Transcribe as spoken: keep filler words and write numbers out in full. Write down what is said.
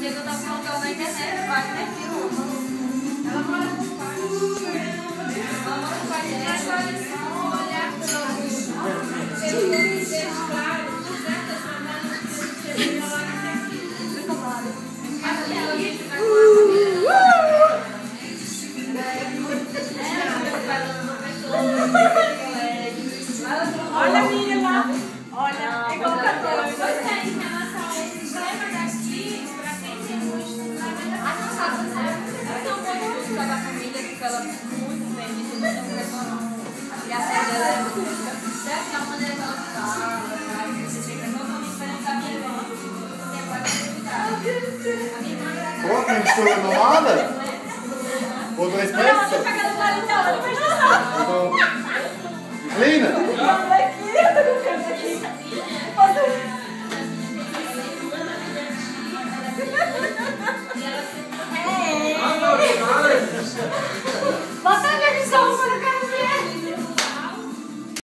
dia que eu tava colocando na internet, vai, né, filho? Ela mora com o pai. Ela mora com o pai dele. Ela só olhar para o pelo deles, claro, certas maneiras que você vê lá na pesquisa. Muito claro. Mas ela disse que vai com a olha a minha lá, olha, é igual cantora. Pois é, em relação a esse problema daqui, para quem tem muito, na verdade, a nossa né? Ela tem um pouco de da família, porque ela é muito bem, isso não é um reclamão. E a filha dela é música, certo? É a maneira que ela fala, sabe? Você chega totalmente diferente da minha irmã, que tem agora atividade. A minha irmã era. Pô, que mistura nomada? Ou dois peças? Não, eu tô pegando o palito, olha, presta atenção. Lina? Olha aqui, eu tô com